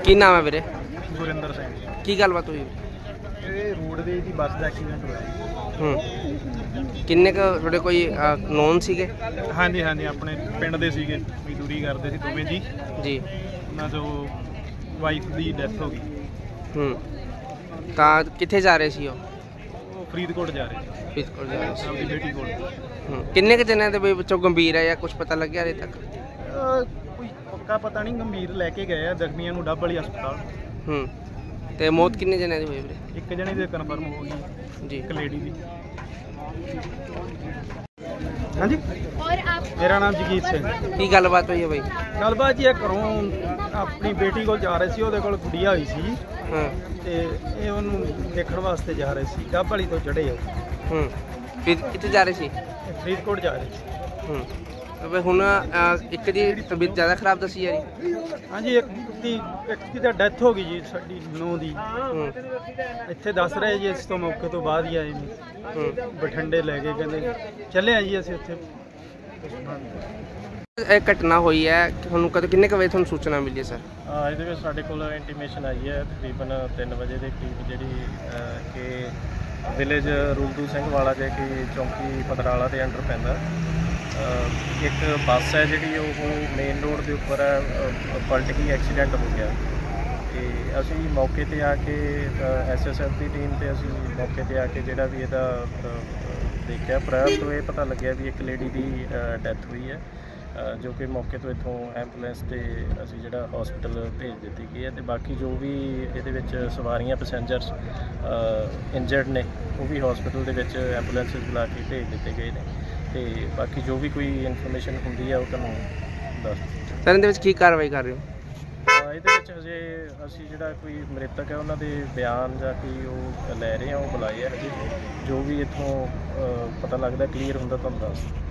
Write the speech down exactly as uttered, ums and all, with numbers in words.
ਕੀ ਨਾਮ ਹੈ ਵੀਰੇ? ਗੁਰਿੰਦਰ ਸਿੰਘ। ਕੀ ਗੱਲਬਾਤ ਹੋਈ? ਇਹ ਰੋਡਵੇਜ਼ ਦੀ ਬੱਸ ਦਾ ਐਕਸੀਡੈਂਟ ਹੋਇਆ। ਹੂੰ ਕਿੰਨੇ ਕੁ ਤੁਹਾਡੇ ਕੋਈ ਨੋਨ ਸੀਗੇ? ਹਾਂਜੀ ਹਾਂਜੀ ਆਪਣੇ ਪਿੰਡ ਦੇ ਸੀਗੇ, ਮਜ਼ਦੂਰੀ ਕਰਦੇ ਸੀ ਦੋਵੇਂ ਜੀ ਜੀ। ਉਹਨਾਂ 'ਚੋਂ ਵਾਈਫ ਦੀ ਡੈਥ ਹੋ ਗਈ। ਹੂੰ ਤਾਂ ਕਿੱਥੇ ਜਾ ਰਹੇ ਸੀ ਉਹ? ਉਹ ਫਰੀਦਕੋਟ ਜਾ ਰਹੇ ਸੀ, ਫਰੀਦਕੋਟ ਜਾ ਰਹੇ ਸੀ ਆਪਣੀ ਬੇਟੀ ਕੋਲ। ਹੂੰ ਕਿੰਨੇ ਕੁ ਜਣਿਆਂ ਦੇ ਵਿੱਚੋਂ ਗੰਭੀਰ ਹੈ ਜਾਂ ਕੁਝ ਪਤਾ ਲੱਗਿਆ ਹਜੇ ਤੱਕ? ਕੋਈ ਪੱਕਾ ਪਤਾ ਨਹੀਂ, ਗੰਭੀਰ ਲੈ ਕੇ ਗਏ ਆ, ਜ਼ਖਮੀਆਂ ਨੂੰ ਡੱਬ ਵਾਲੀ ਹਸਪਤਾਲ। ਹੂੰ ਤੇ ਮੌਤ ਕਿੰਨੇ ਜਣਿਆਂ ਦੀ ਹੋਈ ਵੀਰੇ? ਇੱਕ ਜਣੇ ਦੀ ਕਨਫਰਮ ਹੋ ਗਈ ਜੀ, ਇੱਕ ਲੇਡੀ ਦੀ। ਹਾਂਜੀ ਮੇਰਾ ਨਾਮ ਜਗੀਤ ਸਿੰਘ। ਕੀ ਗੱਲਬਾਤ ਹੋਈ ਹੈ ਬਾਈ? ਗੱਲਬਾਤ ਜੀ ਇਹ ਘਰੋਂ ਆਪਣੀ ਬੇਟੀ ਕੋਲ ਜਾ ਰਹੇ ਸੀ, ਉਹਦੇ ਕੋਲ ਗੁੱਡੀਆ ਹੋਈ ਸੀ ਹਾਂ ਤੇ ਇਹ ਉਹਨੂੰ ਦੇਖਣ ਵਾਸਤੇ ਜਾ ਰਹੇ ਸੀ, ਡੱਬ ਵਾਲੀ ਤੋਂ ਚੜ੍ਹੇ ਆ। ਹੂੰ ਫਿਰ ਕਿੱਥੇ ਜਾ ਰਹੇ ਸੀ? ਫਰੀਦਕੋਟ ਜਾ ਰਹੇ ਸੀ। ਹੂੰ ਤੇ ਹੁਣ ਇੱਕ ਦੀ ਤਬੀਅਤ ਜ਼ਿਆਦਾ ਖਰਾਬ ਦੱਸੀ ਜਾ ਰਹੀ? ਹਾਂਜੀ ਇੱਕ ਦੀ ਇੱਕ ਦੀ ਤਾਂ ਡੈਥ ਹੋ ਗਈ ਜੀ, ਸਾਡੀ ਨੂੰਹ ਦੀ। ਹੂੰ ਇੱਥੇ ਦੱਸ ਰਹੇ ਜੀ, ਇਸ ਤੋਂ ਮੌਕੇ ਤੋਂ ਬਾਅਦ ਹੀ ਆਏ ਨੇ। ਹੂੰ ਬਠਿੰਡੇ ਲੈ ਕੇ ਕਹਿੰਦੇ ਚੱਲੇ ਆ ਜੀ ਅਸੀਂ ਉੱਥੇ। ਇਹ ਘਟਨਾ ਹੋਈ ਹੈ, ਤੁਹਾਨੂੰ ਕਦੋਂ ਕਿੰਨੇ ਕੁ ਵਜੇ ਤੁਹਾਨੂੰ ਸੂਚਨਾ ਮਿਲੀ ਹੈ ਸਰ? ਇਹਦੇ ਵਿੱਚ ਸਾਡੇ ਕੋਲ ਇੰਟੀਮੇਸ਼ਨ ਆਈ ਹੈ ਤਕਰੀਬਨ ਤਿੰਨ ਵਜੇ ਦੇ ਕਰੀਬ, ਜਿਹੜੀ ਕਿ ਵਿਲੇਜ ਰੂਲਦੂ ਸਿੰਘ ਵਾਲਾ ਜੇ ਕਿ ਚੌਂਕੀ ਪਤਰਾਲਾ ਦੇ ਅੰਡਰ ਪੈਂਦਾ। ਇੱਕ ਬੱਸ ਹੈ ਜਿਹੜੀ ਉਹ ਮੇਨ ਰੋਡ ਦੇ ਉੱਪਰ ਪਲਟ ਗਈ, ਐਕਸੀਡੈਂਟ ਹੋ ਗਿਆ। ਤੇ ਅਸੀਂ ਮੌਕੇ 'ਤੇ ਆ ਕੇ ਐਸ ਐਸ ਐਫ ਦੀ ਟੀਮ ਤੇ ਅਸੀਂ ਮੌਕੇ 'ਤੇ ਆ ਕੇ ਜਿਹੜਾ ਵੀ ਇਹਦਾ ਦੇਖਿਆ, ਪ੍ਰਾਇਰ ਤੋਂ ਇਹ ਪਤਾ ਲੱਗਿਆ ਵੀ ਇੱਕ ਲੇਡੀ ਦੀ ਡੈਥ ਹੋਈ ਹੈ, ਜੋ ਕਿ ਮੌਕੇ ਤੋਂ ਇੱਥੋਂ ਐਂਬੂਲੈਂਸ 'ਤੇ ਅਸੀਂ ਜਿਹੜਾ ਹਸਪੀਟਲ ਭੇਜ ਦਿੱਤੀ ਗਈ ਹੈ। ਅਤੇ ਬਾਕੀ ਜੋ ਵੀ ਇਹਦੇ ਵਿੱਚ ਸਵਾਰੀਆਂ ਪੈਸੇਂਜਰਸ ਇੰਜਰਡ ਨੇ ਉਹ ਵੀ ਹਸਪੀਟਲ ਦੇ ਵਿੱਚ ਐਂਬੂਲੈਂਸ ਬੁਲਾ ਕੇ ਭੇਜ ਦਿੱਤੇ ਗਏ ਨੇ। ਅਤੇ ਬਾਕੀ ਜੋ ਵੀ ਕੋਈ ਇਨਫੋਰਮੇਸ਼ਨ ਹੁੰਦੀ ਹੈ ਉਹ ਤੁਹਾਨੂੰ ਦੱਸ ਦਿਓ। ਸਰ ਇਹਦੇ ਵਿੱਚ ਕੀ ਕਾਰਵਾਈ ਕਰ ਰਹੇ ਹੋ? ਇਹਦੇ ਵਿੱਚ ਹਜੇ ਅਸੀਂ ਜਿਹੜਾ ਕੋਈ ਮ੍ਰਿਤਕ ਹੈ ਉਹਨਾਂ ਦੇ ਬਿਆਨ ਜਾਂ ਕੋਈ ਉਹ ਲੈ ਰਹੇ ਹਾਂ, ਉਹ ਬੁਲਾਏ ਆ। ਹਜੇ ਜੋ ਵੀ ਇੱਥੋਂ ਪਤਾ ਲੱਗਦਾ ਕਲੀਅਰ ਹੁੰਦਾ ਤੁਹਾਨੂੰ ਦੱਸ